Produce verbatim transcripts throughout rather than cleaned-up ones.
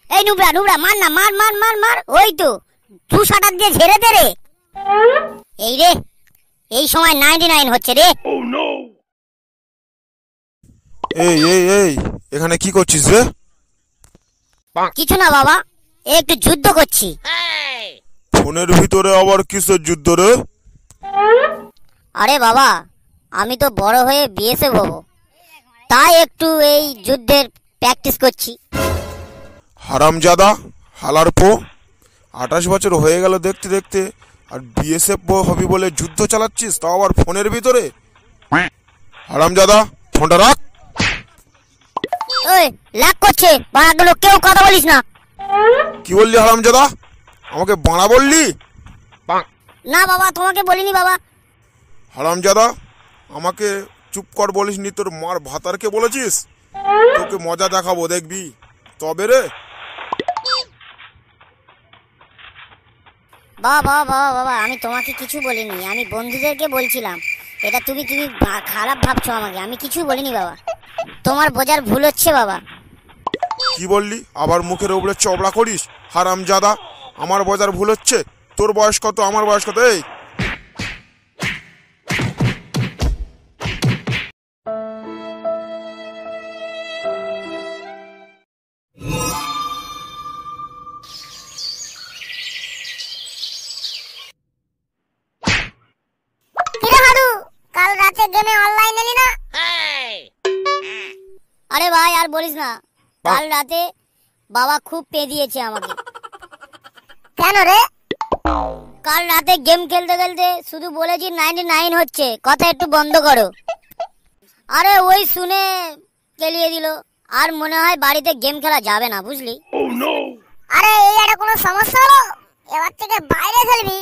এই নুবড়া নুবড়া মার না, মার মার মার মার। ওই তো টু শাটার দিয়ে ঝেড়ে দে রে। এই রে, এই সময় নাইনটি নাইন হচ্ছে রে। এই এই এই এখানে কি করছিস রে? কিছু না বাবা, একটু যুদ্ধ করছি। ফোনের ভিতরে আবার কিসের যুদ্ধ রে? আরে বাবা, আমি তো বড় হয়ে বিএসএফ হব, তাই একটু এই যুদ্ধের প্র্যাকটিস করছি। হারামজাদা, হালার পো, আঠাশ বছর হয়ে গেল দেখতে দেখতে, আর বিএসএফ হবি বলে যুদ্ধ চালাচ্ছিস, তাও আবার ফোনের ভিতরে। হারামজাদা, ফোনটা রাখ। ওই লাগ করছে, বাড়াগুলো কেউ কথা বলিস না। কি বললি হারামজাদা? আমাকে বাড়া বললি? না বাবা, তোমাকে বলিনি বাবা। হারামজাদা, আমাকে চুপ কর বলিস নি, তোর মার ভাতারকে বলেছিস? তোকে মজা দেখাবো, দেখবি তবে রে। বাবা বাবা বাবা বাবা, আমি তোমাকে কিছু বলিনি, আমি বন্ধুদেরকে বলছিলাম। এটা তুমি তুমি খারাপ ভাবছো আমাকে, আমি কিছু বলিনি বাবা, তোমার বোঝার ভুল হচ্ছে বাবা। কি বললি? আবার মুখের উপরে চবড়া করিস? হারামজাদা, আমার বোঝার ভুল হচ্ছে? তোর বয়স কত, আমার বয়স কত? এই কাল রাতে গেমে অনলাইন এলি না? আরে ভাই আর বলিস না, কাল রাতে বাবা খুব পেদিয়েছে আমাকে। কেন রে? কাল রাতে গেম খেলতে খেলতে শুধু বলেছি নাইনটি নাইন হচ্ছে, কথা একটু বন্ধ করো। আরে ওই শুনে কেলিয়ে দিল, আর মনে হয় বাড়িতে গেম খেলা যাবে না, বুঝলি? আরে এই একটা কোনো সমস্যা হলো? এবার থেকে বাইরে খেলবি।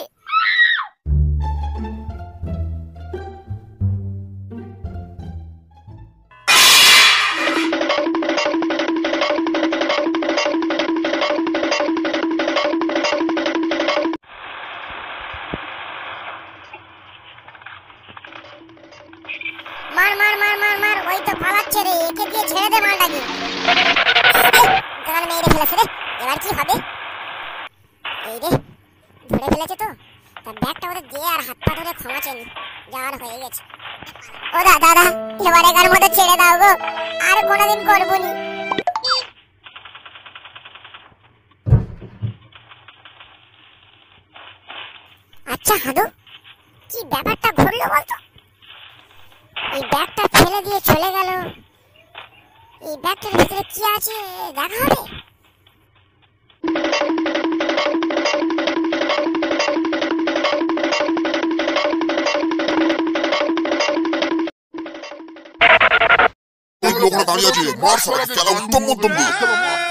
মার মার মার মার মার, ওই তো পালাচ্ছে রে, একে দিয়ে ছেড়ে দে মালটাকে। গান মেরে ফেলেছে রে, এবার কি হবে? এই রে, ধরে ফেলেছে তো, তার ব্যাগটা ওরে দিয়ে আর হাত পা ধরে ক্ষমা চেয়ে যাওয়ার হয়ে গেছে। ও দা দাদা, এবার এগার মধ্যে ছেড়ে দাও গো, আর কোনোদিন করবো নি। আচ্ছা হাদু, কি ব্যাপারটা ঘটলো বলতো? এই ব্যাগটা ফেলে দিয়ে চলে গেল, এই ব্যাগটার ভিতরে কি আছে দেখা হবে। লোকটা দাঁড়িয়ে আছে, মার সারা খেলা উত্তম মধ্যম।